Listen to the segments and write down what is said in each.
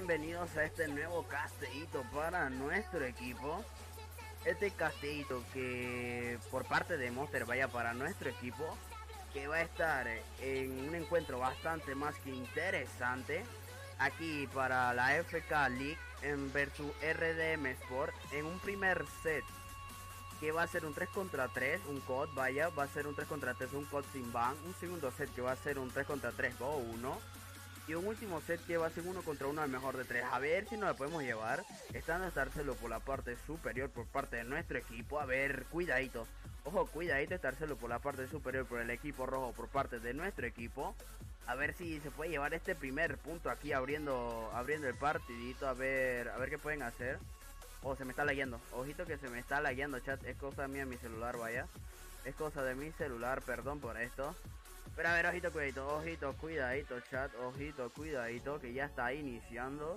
bienvenidos a este nuevo castellito para nuestro equipo. Este castellito que por parte de Monster vaya para nuestro equipo, que va a estar en un encuentro bastante más que interesante aquí para la FK League en versus RDM Sport en un primer set que va a ser un 3 contra 3, un COD, vaya, va a ser un 3 contra 3, un COD sin ban, un segundo set que va a ser un 3 contra 3 o 1 y un último set que va a ser 1 contra 1 al mejor de 3. A ver si nos la podemos llevar, estando a estárselo por la parte superior por parte de nuestro equipo. A ver, cuidadito, ojo, cuidadito, estárselo por la parte superior por el equipo rojo por parte de nuestro equipo. A ver si se puede llevar este primer punto aquí abriendo el partidito. A ver qué pueden hacer. Oh, se me está lagueando. Ojito que se me está lagueando, chat. Es cosa mía mi celular, vaya. Es cosa de mi celular, perdón por esto. Pero a ver, ojito, cuidadito. Ojito, cuidadito, chat. Ojito, cuidadito, que ya está iniciando.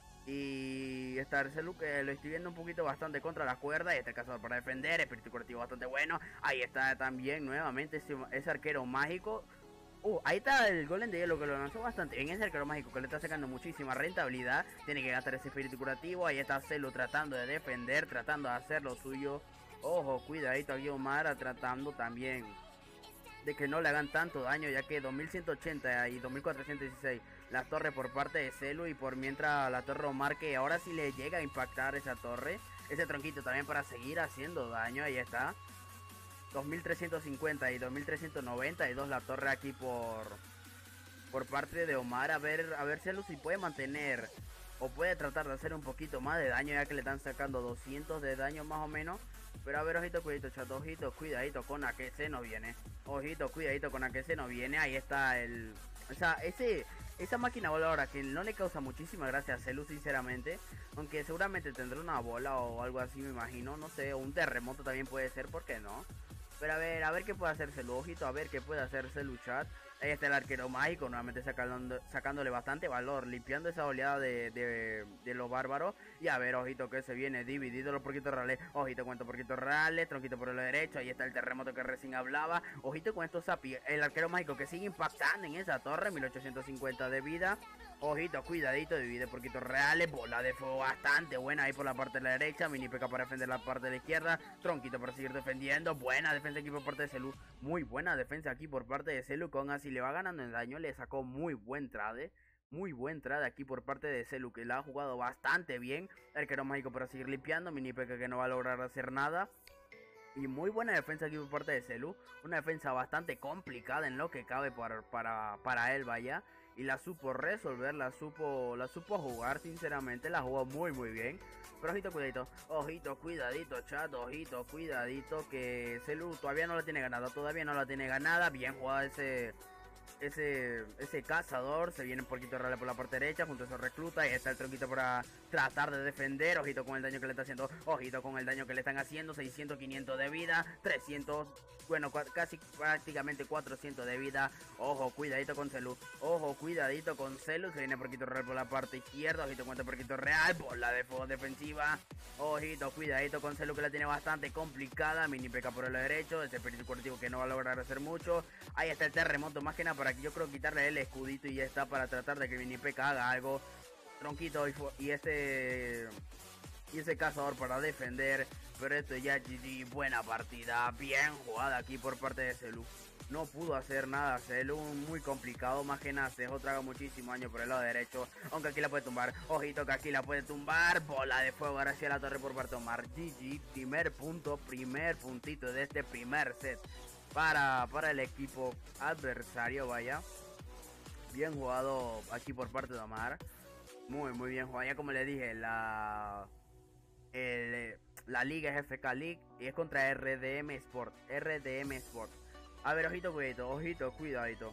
Y está el celu que lo estoy viendo un poquito bastante contra la cuerda. Y este cazador para defender. Espíritu curativo bastante bueno. Ahí está también nuevamente ese arquero mágico. Ahí está el golem de hielo que lo lanzó bastante bien. Es el arquero mágico que le está sacando muchísima rentabilidad. Tiene que gastar ese espíritu curativo. Ahí está Celu tratando de defender, tratando de hacer lo suyo. Ojo, cuidadito aquí Omar tratando también de que no le hagan tanto daño, ya que 2180 y 2416 la torre por parte de Celu, y por mientras la torre Omar, que ahora sí le llega a impactar esa torre, ese tronquito también para seguir haciendo daño. Ahí está 2350 y 2392 la torre aquí por parte de Omar. A ver Celu si puede mantener o puede tratar de hacer un poquito más de daño, ya que le están sacando 200 de daño más o menos. Pero a ver, ojito, cuidadito, chat, ojito, cuidadito con a que se nos viene. Ojito, cuidadito con a que se nos viene. Ahí está esa máquina voladora que no le causa muchísima gracia a Celu, sinceramente. Aunque seguramente tendrá una bola o algo así, me imagino. No sé, o un terremoto también puede ser, ¿por qué no? Pero a ver qué puede hacer Celu, ojito, a ver qué puede hacer Celu, chat. Ahí está el arquero mágico, nuevamente sacándole bastante valor, limpiando esa oleada de los bárbaros. Y a ver, ojito que se viene dividido los porquitos reales. Ojito con estos porquitos reales, tronquito por el derecho. Ahí está el terremoto que recién hablaba. Ojito con estos zapi, el arquero mágico que sigue impactando en esa torre, 1850 de vida. Ojito, cuidadito, divide porquitos reales. Bola de fuego bastante buena ahí por la parte de la derecha. Mini PK para defender la parte de la izquierda. Tronquito para seguir defendiendo. Buena defensa aquí por parte de Celu. Muy buena defensa aquí por parte de Celu. Con así le va ganando el daño. Le sacó muy buen trade. Muy buen trade aquí por parte de Celu, que la ha jugado bastante bien. Arquero mágico para seguir limpiando. Mini PK que no va a lograr hacer nada. Y muy buena defensa aquí por parte de Celu. Una defensa bastante complicada en lo que cabe para él, vaya. Y la supo resolver, la supo jugar, sinceramente. La jugó muy bien. Pero ojito, cuidadito. Ojito, cuidadito, chat. Ojito, cuidadito. Que Celu todavía no la tiene ganada. Todavía no la tiene ganada. Bien jugado ese cazador. Se viene un poquito real por la parte derecha junto a su recluta. Y está el tronquito para tratar de defender. Ojito con el daño que le está haciendo. Ojito con el daño que le están haciendo. 600, 500 de vida, 300, bueno, casi prácticamente 400 de vida. Ojo, cuidadito con Celu. Ojo, cuidadito con Celu. Se viene porquito real por la parte izquierda. Ojito con este porquito real. Bola de fuego defensiva. Ojito, cuidadito con Celu, que la tiene bastante complicada. Mini PK por el derecho. Ese espíritu curativo que no va a lograr hacer mucho. Ahí está el terremoto, más que nada para que yo creo quitarle el escudito y ya está, para tratar de que Mini PK haga algo. Tronquito y ese cazador para defender. Pero esto ya GG, buena partida, bien jugada aquí por parte de Celu. No pudo hacer nada Celu, muy complicado, más que nada se dejó traga muchísimo daño por el lado derecho. Aunque aquí la puede tumbar, ojito que aquí la puede tumbar. Bola de fuego ahora hacia la torre por parte de Omar. GG, primer puntito de este primer set para el equipo adversario, vaya. Bien jugado aquí por parte de Omar. Muy bien jugado. Ya como le dije, la liga es FK League y es contra RDM Sport. RDM Sport. A ver, ojito, cuidadito. Ojito, cuidadito.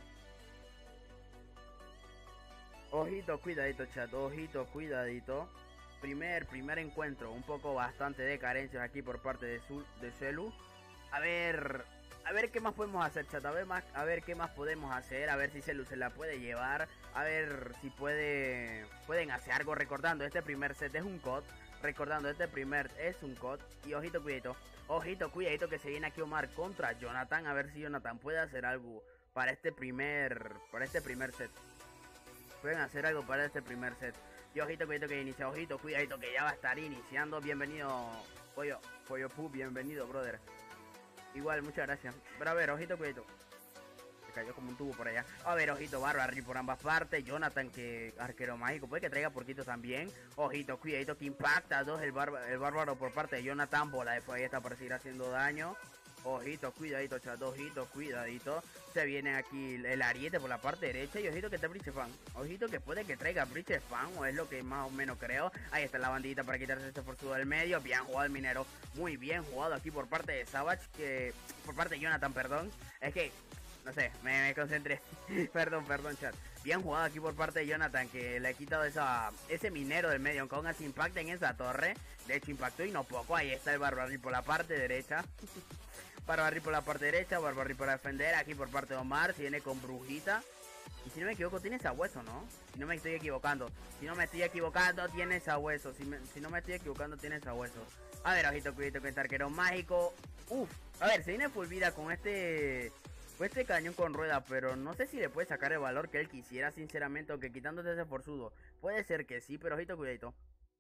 Ojito, cuidadito, chat. Ojito, cuidadito. Primer encuentro. Un poco bastante de carencias aquí por parte de Celu. A ver qué más podemos hacer, chat. A ver qué más podemos hacer. A ver si Celu se la puede llevar. A ver si pueden hacer algo. Recordando, este primer set es un COD. Recordando, este primer es un COD. Y ojito, cuidadito. Ojito, cuidadito que se viene aquí Omar contra Jonathan. A ver si Jonathan puede hacer algo para este primer set. Pueden hacer algo para este primer set. Y ojito, cuidado que inicia, ojito, cuidadito que ya va a estar iniciando. Bienvenido, Pollo Pu, bienvenido, brother. Igual, muchas gracias. Pero a ver, ojito, cuidado. Se cayó como un tubo por allá. A ver, ojito, Barbarri por ambas partes. Jonathan, que arquero mágico. Puede que traiga porquito también. Ojito, cuidadito que impacta. Dos, el bárbaro por parte de Jonathan. Bola de fuego está para seguir haciendo daño. Ojito, cuidadito, chat. Ojito, cuidadito. Se viene aquí el ariete por la parte derecha. Y ojito que está Breach Fan. Ojito que puede que traiga Breach Fan. O es lo que más o menos creo. Ahí está la bandita para quitarse este forzudo del medio. Bien jugado el minero. Muy bien jugado aquí por parte de Savage. Por parte de Jonathan, perdón. Es que no sé, me concentré. perdón, chat. Bien jugado aquí por parte de Jonathan, que le ha quitado ese minero del medio. Aunque aún así impacta en esa torre. De hecho, impactó y no poco. Ahí está el Barbarri por la parte derecha. Barbarri por la parte derecha. Barbarri para defender. Aquí por parte de Omar. Se viene con Brujita. Y si no me equivoco, tiene sabueso, ¿no? Si no me estoy equivocando. Si no me estoy equivocando, tiene sabueso. Si no me estoy equivocando, tiene sabueso. A ver, ojito, cuidado con este arquero mágico. Uf. A ver, se viene full vida con este cañón con rueda, pero no sé si le puede sacar el valor que él quisiera, sinceramente, aunque quitándote ese forzudo. Puede ser que sí, pero ojito, cuidadito.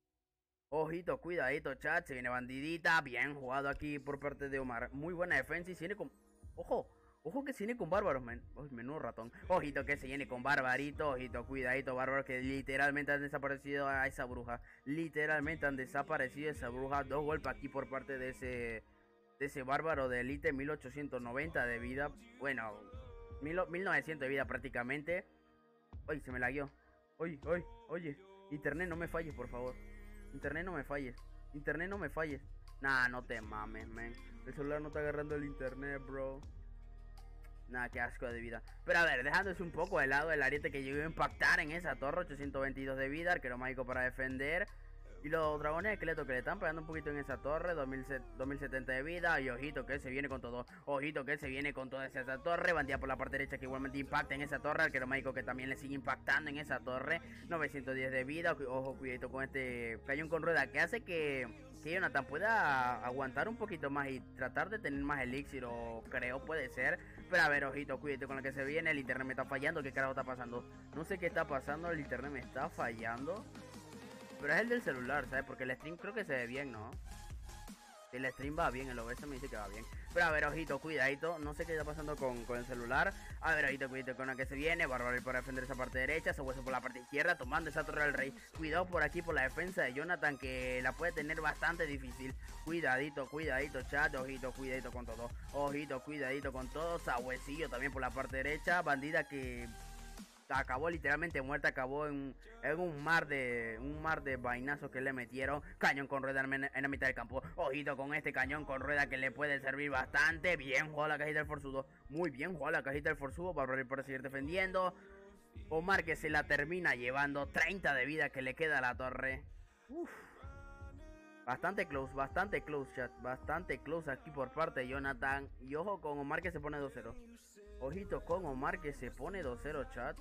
Ojito, cuidadito, chat. Se viene bandidita. Bien jugado aquí por parte de Omar. Muy buena defensa y se viene con... Ojo que se viene con bárbaros, men. Uy, menudo ratón. Ojito que se viene con barbarito. Ojito, cuidadito, bárbaro, que literalmente han desaparecido a esa bruja. Literalmente han desaparecido a esa bruja. Dos golpes aquí por parte de ese bárbaro de elite, 1890 de vida. Bueno, 1900 de vida prácticamente. Uy, se me lagueó. Oye, internet no me falles, por favor. Internet no me falles. Internet no me falles. Nah, no te mames, man. El celular no está agarrando el internet, bro. Nada, qué asco de vida. Pero a ver, dejándose un poco de lado el ariete que llegó a impactar en esa torre. 822 de vida, arquero mágico para defender. Y los dragones de esqueleto que le están pegando un poquito en esa torre. 2070 de vida. Y ojito que se viene con todo. Ojito que se viene con toda esa torre. Bandida por la parte derecha que igualmente impacta en esa torre. Arquero mágico que también le sigue impactando en esa torre. 910 de vida. Ojo, cuidadito con este cañón con rueda que hace que Jonathan pueda aguantar un poquito más y tratar de tener más elixir. O creo puede ser. Pero a ver, ojito, cuídate con lo que se viene. El internet me está fallando. ¿Qué carajo está pasando? No sé qué está pasando. El internet me está fallando. Pero es el del celular, ¿sabes? Porque el stream creo que se ve bien, ¿no? El stream va bien, el OBS me dice que va bien. Pero a ver, ojito, cuidadito. No sé qué está pasando con el celular. A ver, ojito, cuidado con la que se viene. Bárbaro para defender esa parte derecha. Sabueso por la parte izquierda, tomando esa torre del rey. Cuidado por aquí por la defensa de Jonathan, que la puede tener bastante difícil. Cuidadito, chat. Ojito, cuidadito con todo. Ojito, cuidadito con todo. Sabuesillo también por la parte derecha. Bandida que... acabó literalmente muerta, acabó en un mar de vainazos que le metieron. Cañón con rueda en la mitad del campo. Ojito con este cañón con rueda que le puede servir bastante. Bien jugado la cajita del forzudo. Muy bien jugado la cajita del forzudo para seguir defendiendo. Omar que se la termina llevando. 30 de vida que le queda a la torre. Uf. Bastante close, chat. Bastante close aquí por parte de Jonathan. Y ojo con Omar que se pone 2-0. Ojito con Omar que se pone 2-0, chat.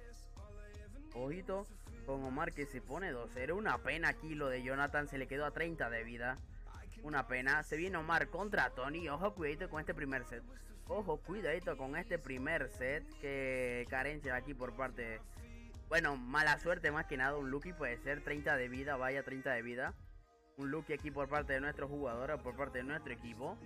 Ojito con Omar que se pone 2-0. Una pena aquí lo de Jonathan. Se le quedó a 30 de vida. Una pena. Se viene Omar contra Tony. Ojo, cuidadito con este primer set. Ojo, cuidadito con este primer set. Que carencia aquí por parte. Bueno, mala suerte más que nada. Un Lucky puede ser 30 de vida. Vaya, 30 de vida. Un Lucky aquí por parte de nuestro jugador. Por parte de nuestro equipo.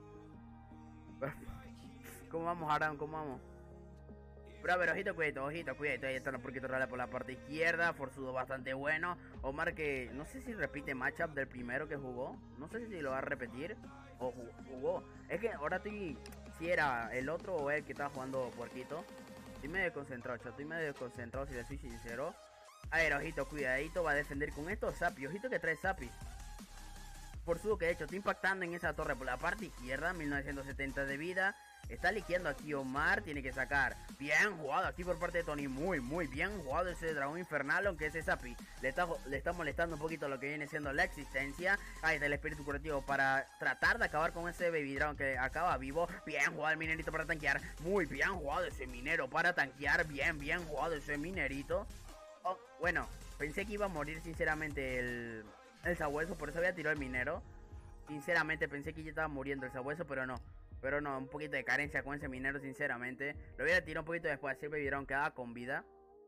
¿Cómo vamos, Aram? ¿Cómo vamos? Pero a ver, ojito, cuidado. Ahí están los porquitos reales por la parte izquierda. Forzudo bastante bueno. Omar que no sé si repite matchup del primero que jugó. No sé si lo va a repetir. O jugó. Es que ahora estoy... si era el otro o el que estaba jugando porquito. Estoy medio desconcentrado, chat. Estoy medio desconcentrado si le soy sincero. A ver, ojito, cuidadito. Va a defender con estos Zapi. Ojito que trae Zapi. Forzudo que de hecho está impactando en esa torre por la parte izquierda. 1970 de vida. Está liqueando aquí Omar, tiene que sacar. Bien jugado aquí por parte de Tony. Muy bien jugado ese dragón infernal. Aunque ese Zapi le está molestando un poquito lo que viene siendo la existencia. Ahí está el espíritu curativo para tratar de acabar con ese baby dragon que acaba vivo. Bien jugado el minerito para tanquear. Muy bien jugado ese minero para tanquear. Bien jugado ese minerito. Oh, bueno, pensé que iba a morir sinceramente el sabueso, por eso había tirado el minero. Sinceramente pensé que ya estaba muriendo el sabueso, pero no. Pero no, un poquito de carencia con ese minero, sinceramente. Lo hubiera tirado un poquito después, así el baby dragon quedaba con vida.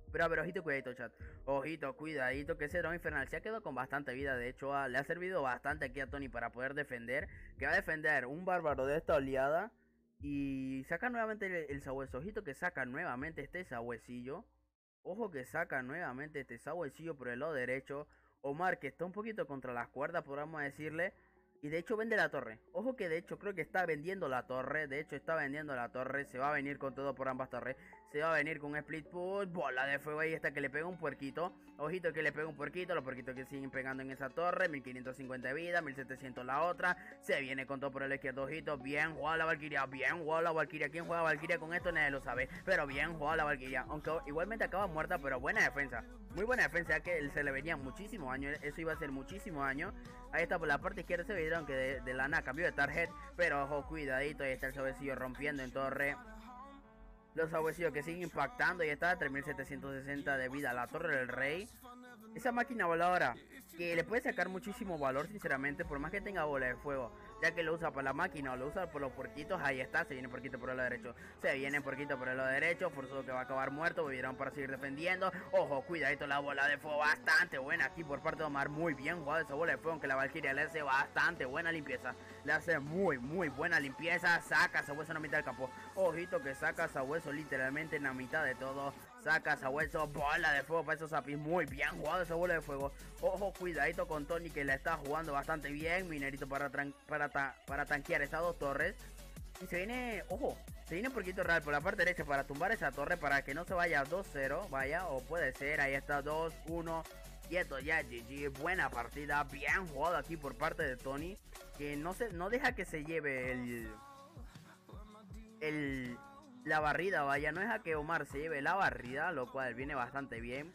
Pero a ver, ojito, cuidadito, chat. Ojito, cuidadito, que ese Dragón Infernal se ha quedado con bastante vida. De hecho, le ha servido bastante aquí a Tony para poder defender. Que va a defender un bárbaro de esta oleada. Y saca nuevamente el sabueso. Ojito que saca nuevamente este sabuesillo. Ojo que saca nuevamente este sabuesillo por el lado derecho. Omar, que está un poquito contra las cuerdas, podríamos decirle. Y de hecho vende la torre. Ojo que de hecho creo que está vendiendo la torre. De hecho está vendiendo la torre. Se va a venir con todo por ambas torres. Se va a venir con un split push. Bola de fuego ahí está que le pega un puerquito. Ojito que le pega un puerquito. Los puerquitos que siguen pegando en esa torre. 1550 de vida. 1700 la otra. Se viene con todo por el izquierdo. Ojito. Bien jugada la Valkyria. Bien jugada la Valkyria. ¿Quién juega Valkyria con esto? Nadie lo sabe. Pero bien jugada la Valkyria. Aunque igualmente acaba muerta. Pero buena defensa. Muy buena defensa. Ya que se le venía muchísimo daño. Eso iba a ser muchísimo daño. Ahí está por la parte izquierda. Se vieron que de la nada cambió de target. Pero ojo, cuidadito. Ahí está el sabuesillo rompiendo en torre. Los sabuesillos que siguen impactando. Y está a 3760 de vida. La torre del rey. Esa máquina voladora que le puede sacar muchísimo valor, sinceramente, por más que tenga bola de fuego, ya que lo usa para la máquina o lo usa por los porquitos. Ahí está, se viene porquito por el lado derecho. Se viene porquito por el lado derecho. Forzoso que va a acabar muerto. Volvieron para seguir defendiendo. Ojo, cuidadito, la bola de fuego bastante buena aquí por parte de Omar. Muy bien jugado esa bola de fuego, aunque la Valkyria le hace bastante buena limpieza. Le hace muy buena limpieza. Saca a Sabueso en la mitad del campo. Ojito que saca a Sabueso literalmente en la mitad de todo. Saca a Sabueso, bola de fuego para esos zapis. Muy bien jugado esa bola de fuego. Ojo, cuidadito con Tony, que la está jugando bastante bien. Minerito para tanquear esas dos torres. Y se viene, ojo, se viene un poquito real por la parte derecha para tumbar esa torre, para que no se vaya 2-0, vaya, o puede ser, ahí está 2-1. Y esto ya GG, buena partida, bien jugado aquí por parte de Tony, que no deja que se lleve la barrida, vaya, no deja que Omar se lleve la barrida, lo cual viene bastante bien.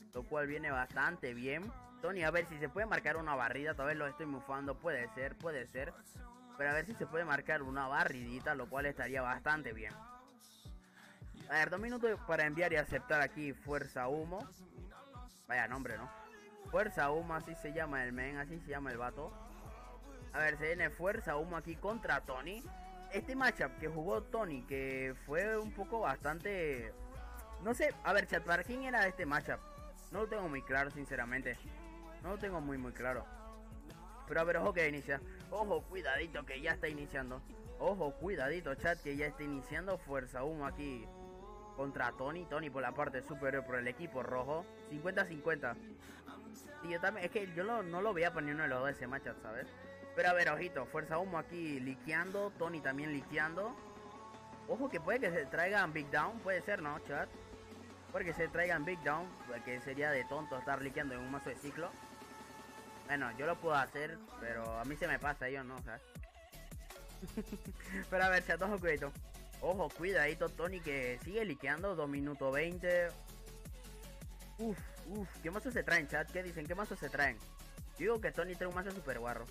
Tony, a ver si se puede marcar una barrida, tal vez lo estoy mufando, puede ser. Pero a ver si se puede marcar una barridita, lo cual estaría bastante bien. A ver, 2 minutos para enviar y aceptar aquí Fuerza Humo. Vaya nombre, ¿no? Fuerza Humo, así se llama el men, así se llama el vato. A ver, se viene Fuerza Humo aquí contra Tony. Este matchup que jugó Tony, que fue un poco bastante... No sé, a ver, chat, ¿para quién era este matchup? No lo tengo muy claro, sinceramente. No lo tengo muy claro. Pero a ver, ojo que inicia. Ojo, cuidadito que ya está iniciando. Ojo, cuidadito, chat, que ya está iniciando. Fuerza Humo aquí contra Tony. Tony por la parte superior por el equipo rojo. 50-50. Y yo también, es que yo no lo veía poniendo en los dos ese matchup, ¿sabes? Pero a ver, ojito, Fuerza Humo aquí liqueando. Tony también liqueando. Ojo que puede que se traigan Big Down. Puede ser, ¿no, chat? Puede que se traigan Big Down. Que sería de tonto estar liqueando en un mazo de ciclo. Bueno, yo lo puedo hacer, pero a mí se me pasa, yo no, ¿sabes? Pero a ver, chat, ojo, cuidadito. Ojo, cuidadito, Tony, que sigue liqueando. 2 minutos 20. Uf, ¿qué mazos se traen, chat? ¿Qué dicen? ¿Qué mazos se traen? Yo digo que Tony trae un mazo super guarro.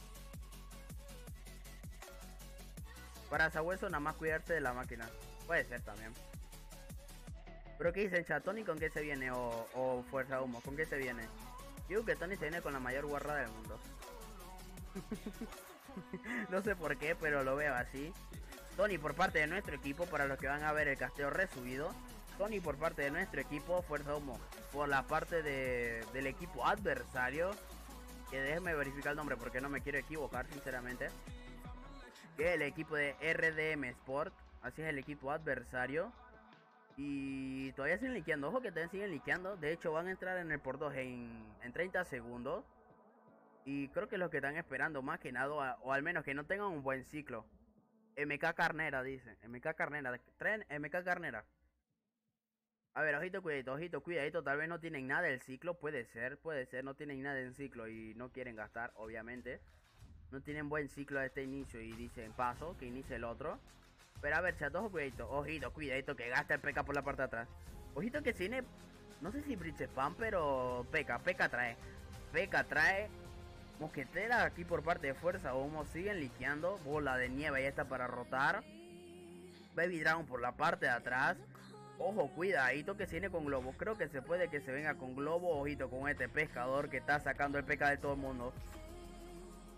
Para Sabueso nada más cuidarse de la máquina. Puede ser también. Pero ¿qué dicen, chat? ¿Tony con qué se viene? O Fuerza Humo, ¿con qué se viene? Yo digo que Tony se viene con la mayor guarra del mundo. No sé por qué, pero lo veo así. Tony por parte de nuestro equipo, para los que van a ver el casteo resubido. Tony por parte de nuestro equipo, Fuerza Humo por la parte del equipo adversario. Que déjenme verificar el nombre porque no me quiero equivocar, sinceramente. Que es el equipo de RDM Sport. Así es el equipo adversario. Y todavía siguen liqueando. Ojo que también siguen liqueando. De hecho van a entrar en el por 2 en 30 segundos. Y creo que los que están esperando más que nada, o al menos que no tengan un buen ciclo. MK Carnera dice. MK Carnera. Tren MK Carnera. A ver, ojito, cuidadito. Tal vez no tienen nada del ciclo. Puede ser. No tienen nada en ciclo y no quieren gastar, obviamente. No tienen buen ciclo a este inicio y dicen paso, que inicie el otro. Pero a ver, chat, ojito, cuidadito, que gasta el P.K. por la parte de atrás. Ojito que tiene, no sé si Bridge Spam, pero P.K. trae. Mosquetera aquí por parte de Fuerza Humo, siguen liqueando. Bola de nieve, ahí está para rotar. Baby Dragon por la parte de atrás. Ojo, cuidadito que se viene con globo. Creo que se puede que se venga con globo. Ojito con este pescador que está sacando el P.K. de todo el mundo.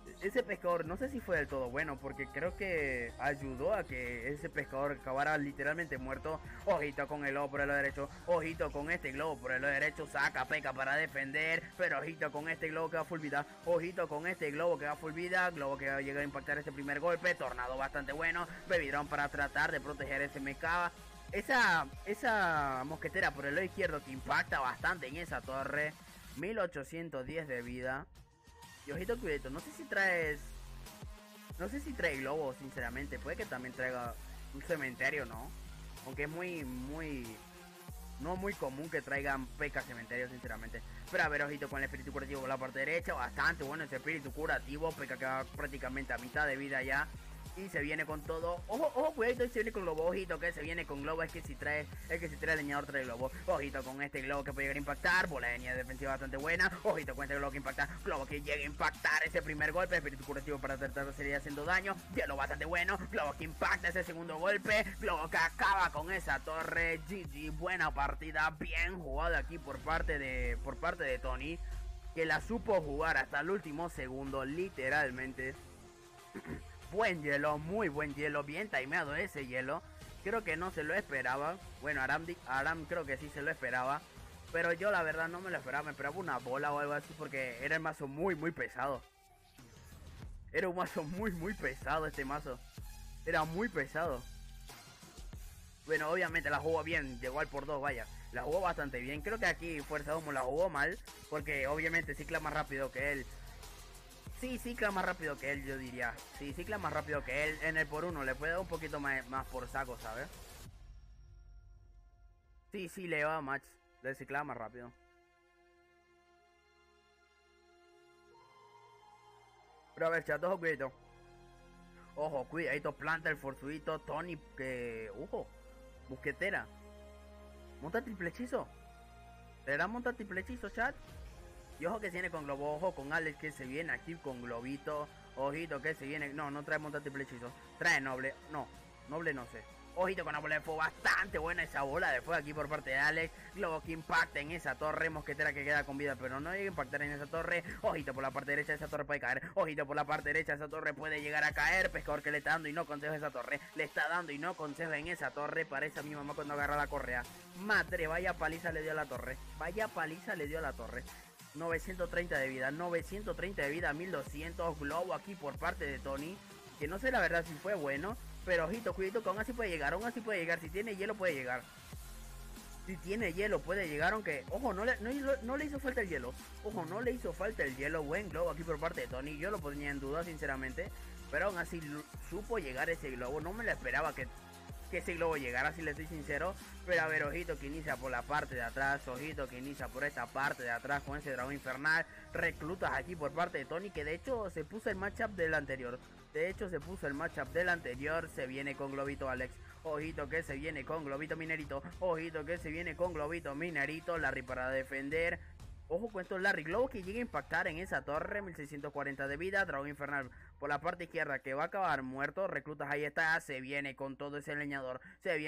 ese pescador no sé si fue del todo bueno, porque creo que ayudó a que ese pescador acabara literalmente muerto. Ojito con el globo por el lado derecho, ojito con este globo por el lado derecho, saca P.E.K.K.A para defender, pero ojito con este globo que va full vida, ojito con este globo que va full vida, globo que va a llegar a impactar este primer golpe, tornado bastante bueno, Baby Drone para tratar de proteger ese mecha. Esa mosquetera por el lado izquierdo que impacta bastante en esa torre, 1810 de vida. Y ojito cuidado, no sé si traes... No sé si trae globo, sinceramente. Puede que también traiga un cementerio, ¿no? Aunque es no muy común que traigan P.E.K.K.A cementerio, sinceramente. Pero a ver, ojito con el espíritu curativo por la parte derecha. Bastante bueno ese espíritu curativo. P.E.K.K.A que va prácticamente a mitad de vida ya. Y se viene con todo. Ojo, ojo, cuidado, se viene con globo. Ojito que se viene con globo. Es que si trae el leñador trae globo. Ojito con este globo que puede llegar a impactar. Bola de nieve defensiva bastante buena. Ojito con este globo que impacta. Globo que llega a impactar ese primer golpe. Espíritu curativo para tratar de seguir haciendo daño. Hielo bastante bueno. Globo que impacta ese segundo golpe. Globo que acaba con esa torre. GG, buena partida. Bien jugada aquí por parte de Tony, que la supo jugar hasta el último segundo, literalmente. Buen hielo, muy buen hielo, bien timeado ese hielo. Creo que no se lo esperaba. Bueno, Aram creo que sí se lo esperaba, pero yo la verdad no me lo esperaba. Me esperaba una bola o algo así, porque era el mazo muy pesado. Era un mazo muy pesado este mazo. Era muy pesado. Bueno, obviamente la jugó bien, llegó al por 2, vaya. La jugó bastante bien. Creo que aquí Fuerza Humo la jugó mal, porque obviamente cicla más rápido que él. Sí, cicla más rápido que él, yo diría. Sí, cicla más rápido que él. En el por 1 le puede dar un poquito más por saco, ¿sabes? Sí, le va match. Le ciclaba más rápido. Pero a ver, chat, ojo, cuidado. Ojo, cuidadito, planta el forzuito. Tony, que... Ojo, mosquetera. Monta triple hechizo. ¿Le da monta triple hechizo, chat? Y ojo que se viene con globo, ojo con Alex que se viene aquí con globito. Ojito que se viene, no trae monta triple hechizo. Trae noble, noble no sé. Ojito con la bola de fuego, bastante buena esa bola de fuego aquí por parte de Alex. Globo que impacta en esa torre, mosquetera que queda con vida pero no llega a impactar en esa torre. Ojito por la parte derecha, esa torre puede caer. Ojito por la parte derecha, esa torre puede llegar a caer. Pescador que le está dando y no consejo esa torre. Le está dando y no consejo en esa torre. Parece a mi mamá cuando agarra la correa. Madre, vaya paliza le dio a la torre. Vaya paliza le dio a la torre. 930 de vida, 930 de vida, 1200 globo aquí por parte de Tony. Que no sé la verdad si fue bueno, pero ojito, cuidado, que aún así puede llegar, si tiene hielo puede llegar. Si tiene hielo puede llegar, aunque, ojo, no le hizo falta el hielo. Ojo, no le hizo falta el hielo, buen globo aquí por parte de Tony. Yo lo ponía en duda, sinceramente, pero aún así supo llegar ese globo. No me lo esperaba que ese globo llegara, si le estoy sincero. Pero a ver, ojito que inicia por la parte de atrás, ojito que inicia por esta parte de atrás con ese dragón infernal. Reclutas aquí por parte de Tony, que de hecho se puso el matchup del anterior. Se viene con globito Alex. Ojito que se viene con globito minerito. Ojito que se viene con globito minerito. Larry para defender. Ojo con esto, Larry Globo que llega a impactar en esa torre, 1640 de vida, dragón infernal por la parte izquierda que va a acabar muerto, reclutas ahí está, se viene con todo ese leñador,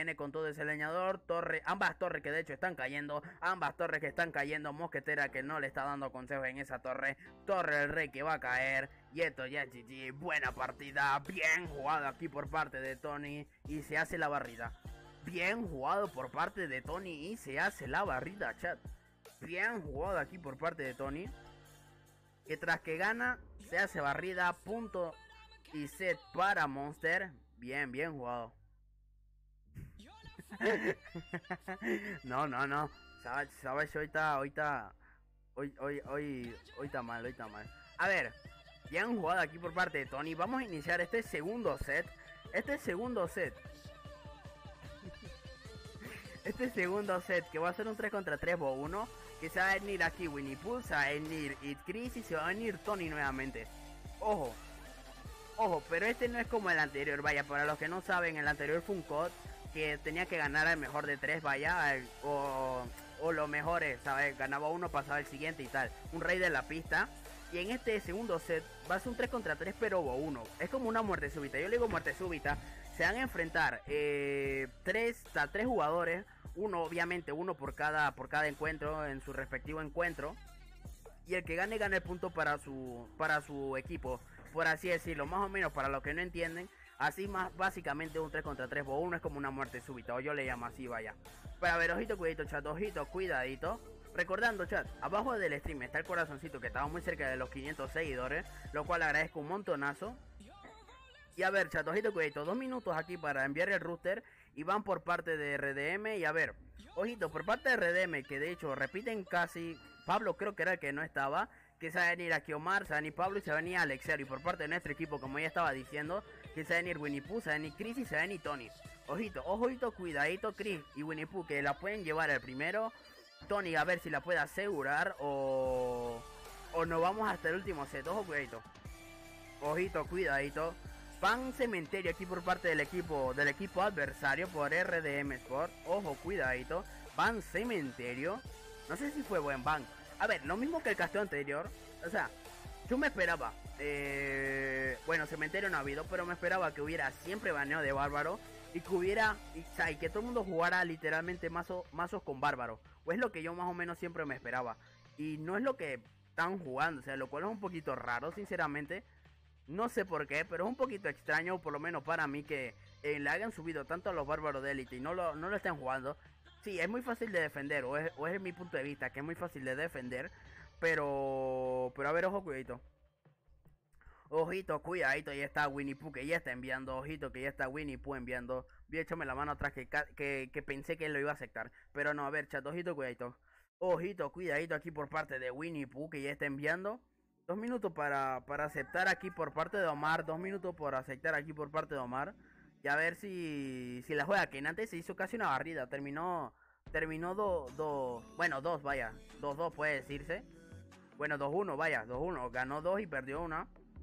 ambas torres que de hecho están cayendo, mosquetera que no le está dando consejos en esa torre del rey que va a caer, y esto ya es GG, buena partida, bien jugado aquí por parte de Tony, y se hace la barrida, bien jugado por parte de Tony, y se hace la barrida, chat. Bien jugado aquí por parte de Tony, que tras que gana se hace barrida, punto y set para Monster. Bien jugado. No. Sabes, hoy está mal. A ver, bien jugado aquí por parte de Tony. Vamos a iniciar este segundo set. Este segundo set que va a ser un 3 contra 3 bo 1, que se va a venir aquí Winnie Pooh, se va a venir It Chris y se va a venir Tony nuevamente. Ojo, pero este no es como el anterior, vaya, para los que no saben, el anterior fue un COD que tenía que ganar al mejor de 3, vaya, o los mejores, ¿sabes? Ganaba uno, pasaba el siguiente y tal, un rey de la pista. Y en este segundo set va a ser un 3 contra 3 pero bo 1, es como una muerte súbita, yo le digo muerte súbita. Se van a enfrentar 3 jugadores, obviamente uno por cada encuentro en su respectivo encuentro. Y el que gane el punto para su equipo. por así decirlo, más o menos para los que no entienden. Así más básicamente un 3 contra 3 o 1 es como una muerte súbita, o yo le llamo así, vaya. Pero a ver, ojito, cuidadito, chat, ojito, cuidadito. Recordando, chat, abajo del stream está el corazoncito que estaba muy cerca de los 500 seguidores, lo cual agradezco un montonazo. Y a ver, chat, ojito, cuidadito, 2 minutos aquí para enviar el router y van por parte de RDM. Y a ver, ojito, por parte de RDM, que de hecho repiten casi, Pablo creo que era el que no estaba, que se va a venir aquí Omar, se va a venir Pablo y se va a venir Alexero. Y por parte de nuestro equipo, como ya estaba diciendo, que se va a venir Winnie Pooh, se va a venir Chris y se va a venir Tony. Ojito, ojito, cuidadito, Chris y Winnie Pooh, que la pueden llevar al primero. Tony a ver si la puede asegurar o nos vamos hasta el último set. Ojo, cuidadito. Ojito, cuidadito. Van cementerio aquí por parte del equipo adversario por RDM Sport. Ojo, cuidadito. Van cementerio. No sé si fue buen ban. A ver, lo mismo que el casteo anterior. O sea, yo me esperaba. Bueno, cementerio no ha habido, pero me esperaba que hubiera siempre baneo de bárbaro. Y que hubiera, y que todo el mundo jugara literalmente mazos con bárbaro. O es lo que yo más o menos siempre me esperaba. Y no es lo que están jugando, o sea, lo cual es un poquito raro, sinceramente. No sé por qué, pero es un poquito extraño, por lo menos para mí, que le hayan subido tanto a los bárbaros de élite y no lo estén jugando. Sí, es muy fácil de defender, o es mi punto de vista, que es muy fácil de defender. Pero a ver, ojo, cuidadito. Ojito, cuidadito, ya está Winnie Pooh que ya está enviando. Ojito, que ya está Winnie Pooh enviando. Voy a echarme la mano atrás que pensé que él lo iba a aceptar. Pero no, a ver, chat, ojito, cuidadito. Ojito, cuidadito aquí por parte de Winnie Pooh que ya está enviando. 2 minutos para aceptar aquí por parte de Omar. 2 minutos por aceptar aquí por parte de Omar. Y a ver si la juega. Que antes se hizo casi una barrida. Terminó bueno, 2, vaya. 2-2 puede decirse. Bueno, 2-1, vaya. 2-1. Ganó 2 y perdió 1.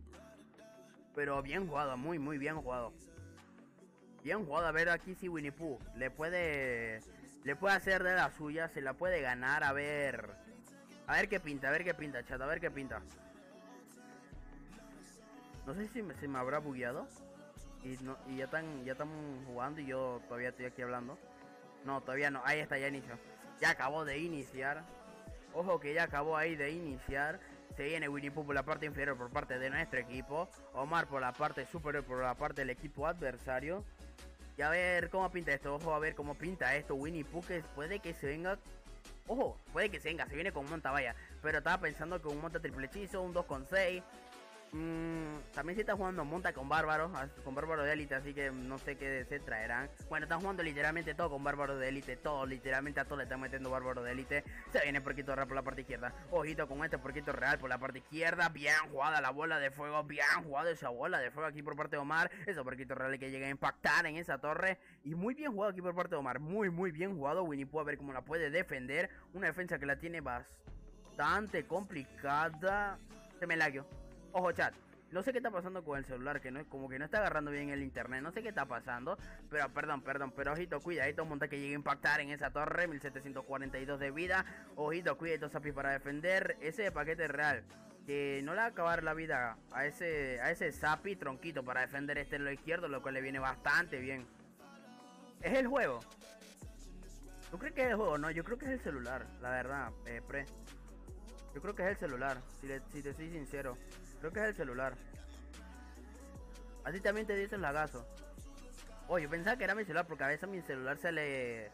Pero bien jugado, muy bien jugado. Bien jugado, a ver aquí si Winnie Pooh le puede hacer de la suya, se la puede ganar, a ver qué pinta, chat, a ver qué pinta. No sé si se me habrá bugueado y ya están jugando y yo todavía estoy aquí hablando. No, todavía no, ahí está, ya inició. Ya acabó de iniciar. Ojo que ya acabó ahí de iniciar. Se viene Winnie Pooh por la parte inferior por parte de nuestro equipo. Omar por la parte superior por la parte del equipo adversario. Y a ver cómo pinta esto. Ojo, a ver cómo pinta esto. Winnie Pooh que puede que se venga. Ojo, puede que se venga. Se viene con monta, vaya. Pero estaba pensando que un monta triple hechizo, un 2/6. También se está jugando monta con bárbaros de élite, así que no sé qué se traerán. Bueno, están jugando literalmente todo con bárbaros de élite, todo, literalmente a todos le están metiendo bárbaros de élite. Se viene porquito real por la parte izquierda. Ojito con este porquito real por la parte izquierda. Bien jugada la bola de fuego, bien jugada esa bola de fuego aquí por parte de Omar. Esos porquitos reales que llega a impactar en esa torre. Y muy bien jugado aquí por parte de Omar, muy bien jugado. Winnie Pooh a ver cómo la puede defender. Una defensa que la tiene bastante complicada. Se me lagueó. Ojo, chat, no sé qué está pasando con el celular, que no es como que no está agarrando bien el internet, no sé qué está pasando, pero perdón, pero ojito, cuidadito, monta que llegue a impactar en esa torre, 1742 de vida, ojito, cuidadito, Sapi para defender ese paquete real, que no le va a acabar la vida a ese Sapi tronquito para defender este lo izquierdo, lo cual le viene bastante bien. ¿Es el juego? ¿Tú crees que es el juego? No, yo creo que es el celular, la verdad, yo creo que es el celular, si te soy sincero. Creo que es el celular. Así también te dicen lagazo. Oye, yo pensaba que era mi celular porque a veces a mi celular se le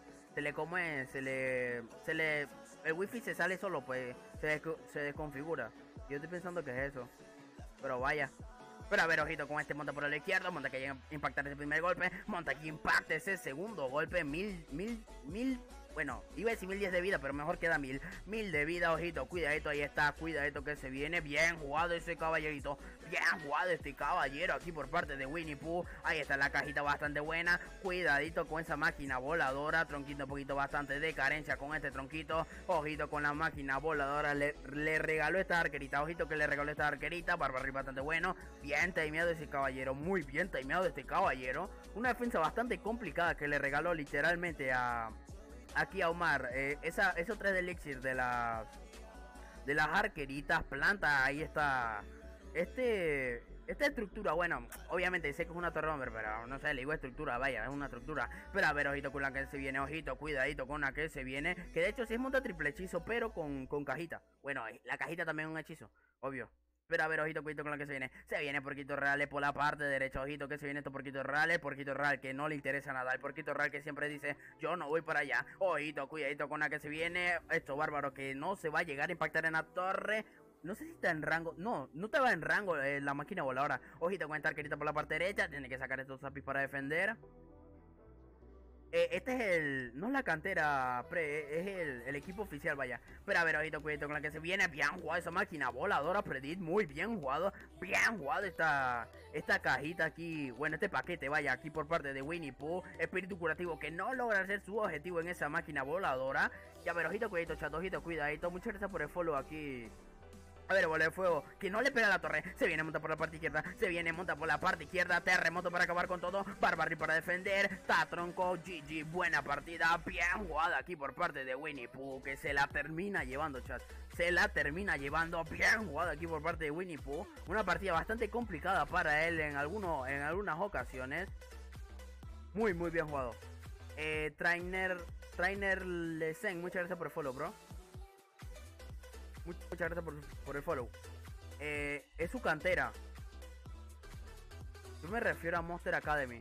el wifi se sale solo, pues se desconfigura. Yo estoy pensando que es eso. Pero vaya. Pero a ver, ojito con este monta por la izquierda, monta que llega a impactar ese primer golpe, monta que impacte ese segundo golpe, mil. Bueno, iba a decir 1010 de vida, pero mejor queda 1000 de vida, ojito, cuidadito, ahí está, cuidadito que se viene, bien jugado ese caballerito, bien jugado este caballero aquí por parte de Winnie Pooh, ahí está la cajita bastante buena, cuidadito con esa máquina voladora, tronquito un poquito bastante de carencia con este tronquito, ojito con la máquina voladora, le regaló esta arquerita, ojito que le regaló esta arquerita, bárbaro bastante bueno, bien timeado ese caballero, muy bien timeado este caballero, una defensa bastante complicada que le regaló literalmente aquí a Omar, esos 3 de elixir de las arqueritas, planta, ahí está. Esta estructura, bueno, obviamente sé que es una torre hombre, pero no sé, le digo estructura, vaya, es una estructura. Pero a ver, ojito con la que se viene, ojito, cuidadito con la que se viene. Que de hecho sí es monta triple hechizo, pero con cajita. Bueno, la cajita también es un hechizo, obvio. Pero a ver, ojito, cuidado con lo que se viene. Se viene Porquito Real por la parte derecha. Ojito que se viene esto Porquito Real. El Porquito Real que no le interesa nada. El Porquito Real que siempre dice, yo no voy para allá. Ojito, cuidadito con la que se viene. Esto bárbaro que no se va a llegar a impactar en la torre. No sé si está en rango. No, no estaba en rango la máquina voladora. Ojito con esta arquerita por la parte derecha. Tiene que sacar estos zapis para defender. Este es el... No es la cantera pre, es el equipo oficial, vaya. Pero a ver, ojito, cuidado con la que se viene. Bien jugado esa máquina voladora, Predit. Muy bien jugado. Bien jugado esta cajita aquí. Bueno, este paquete, vaya, aquí por parte de Winnie Pooh. Espíritu curativo que no logra hacer su objetivo en esa máquina voladora. Y a ver, ojito, cuidadito, chat, ojito, cuidadito. Muchas gracias por el follow aquí. A ver, bola de fuego, que no le pega a la torre. Se viene, monta por la parte izquierda. Se viene, monta por la parte izquierda. Terremoto para acabar con todo. Barbarry para defender. Tatronco, GG, buena partida. Bien jugada aquí por parte de Winnie Pooh, que se la termina llevando, chat. Se la termina llevando. Bien jugada aquí por parte de Winnie Pooh. Una partida bastante complicada para él en algunas ocasiones. Muy bien jugado. Trainer Lesen, muchas gracias por el follow, bro. Muchas gracias por el follow. Es su cantera. Yo me refiero a Monster Academy.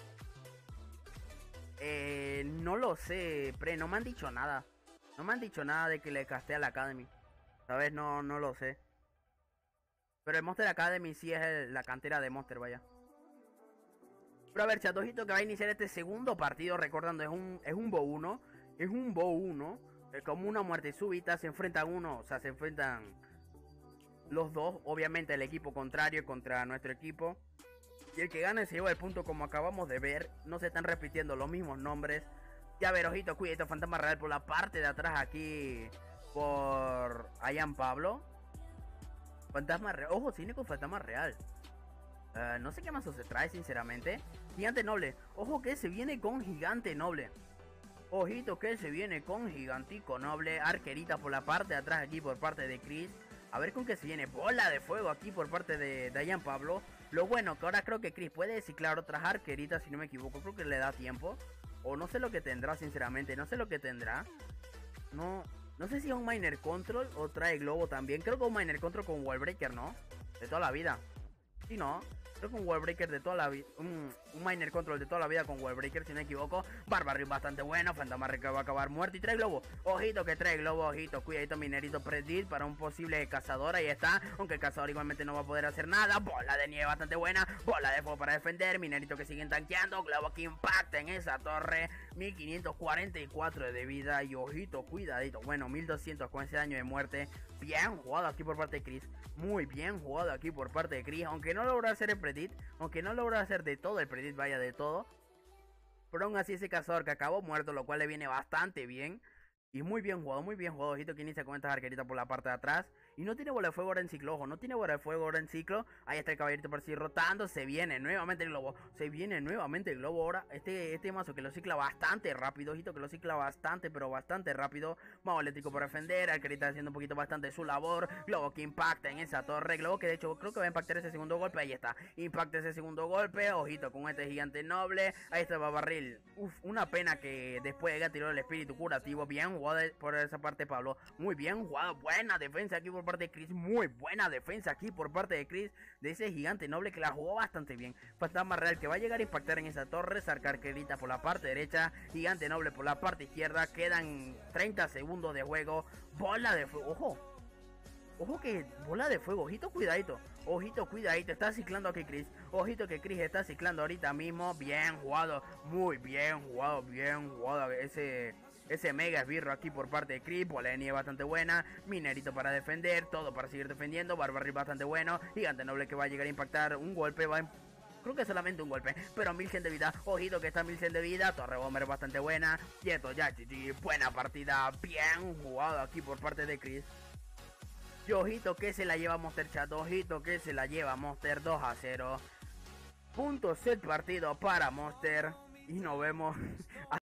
No lo sé, no me han dicho nada. No me han dicho nada de que le casté a la Academy. ¿Sabes? No lo sé. Pero el Monster Academy sí es la cantera de Monster, vaya. Pero a ver, chatojito, que va a iniciar este segundo partido. Recordando, es un Bo 1. Es un Bo 1. Como una muerte súbita, se enfrentan se enfrentan los dos, obviamente el equipo contrario contra nuestro equipo. Y el que gane se lleva el punto, como acabamos de ver. No se están repitiendo los mismos nombres. Ya ver, ojito, cuidado, Fantasma Real por la parte de atrás aquí. Por Ian Pablo. Fantasma Real, ojo, cine con Fantasma Real. No sé qué más se trae, sinceramente. Gigante Noble, ojo que se viene con Gigante Noble. Ojito que se viene con Gigantico Noble. Arquerita por la parte de atrás aquí por parte de Chris. A ver con qué se viene. Bola de fuego aquí por parte de Ian Pablo. Lo bueno que ahora creo que Chris puede ciclar otras arqueritas, si no me equivoco. Creo que le da tiempo. O no sé lo que tendrá, sinceramente. No sé lo que tendrá. No sé si es un Miner Control o trae Globo también. Creo que un Miner Control con Wallbreaker, ¿no? De toda la vida. Sí, ¿no? Creo que un Wallbreaker de toda la vida. Un Miner Control de toda la vida con Wallbreaker, si no me equivoco. Barbarry bastante bueno. Fantasma que va a acabar muerto. Y trae globo. Ojito que trae globo. Ojito. Cuidadito, minerito Predit para un posible cazador. Ahí está. Aunque el cazador igualmente no va a poder hacer nada. Bola de nieve bastante buena. Bola de fuego para defender. Minerito que siguen tanqueando. Globo que impacta en esa torre. 1544 de vida. Y ojito, cuidadito. Bueno, 1200 con ese daño de muerte. Bien jugado aquí por parte de Chris. Muy bien jugado aquí por parte de Chris. Aunque no logra hacer el Predit. Aunque no logra hacer de todo el Predit, vaya de todo. Pero aún así ese cazador que acabó muerto, lo cual le viene bastante bien. Y muy bien jugado, ojito que inicia con estas arqueritas por la parte de atrás. Y no tiene bola de fuego ahora en ciclo, ojo, no tiene bola de fuego ahora en ciclo. Ahí está el caballerito por sí rotando, se viene nuevamente el globo. Se viene nuevamente el globo ahora. Este mazo que lo cicla bastante rápido, ojito que lo cicla bastante, pero bastante rápido. Mago eléctrico por defender, arquerita haciendo un poquito bastante su labor. Globo que impacta en esa torre, globo que de hecho creo que va a impactar ese segundo golpe. Ahí está, impacta ese segundo golpe, ojito con este gigante noble. Ahí está Barbarril. Una pena que después haya tirado el espíritu curativo. Bien jugado por esa parte Pablo. Muy bien jugado, buena defensa aquí por parte de Chris. Muy buena defensa aquí por parte de Chris. De ese gigante noble que la jugó bastante bien. Fantasma Real que va a llegar a impactar en esa torre. Sacar arquerita por la parte derecha. Gigante noble por la parte izquierda. Quedan 30 segundos de juego. Bola de fuego. Ojo. Ojo que bola de fuego, ojito cuidadito. Ojito cuidadito, está ciclando aquí Chris. Ojito que Chris está ciclando ahorita mismo. Bien jugado, muy bien jugado, ese mega esbirro aquí por parte de Chris. Bola de nieve bastante buena. Minerito para defender, todo para seguir defendiendo. Barbarry bastante bueno. Gigante noble que va a llegar a impactar un golpe, creo que solamente un golpe, pero 1100 de vida. Ojito que está 1100 de vida. Torre Bomber bastante buena. Y esto ya, GG. Buena partida. Bien jugado aquí por parte de Chris. Y ojito que se la lleva Monster, chat. Ojito que se la lleva Monster 2-0. Punto set partido para Monster. Y nos vemos.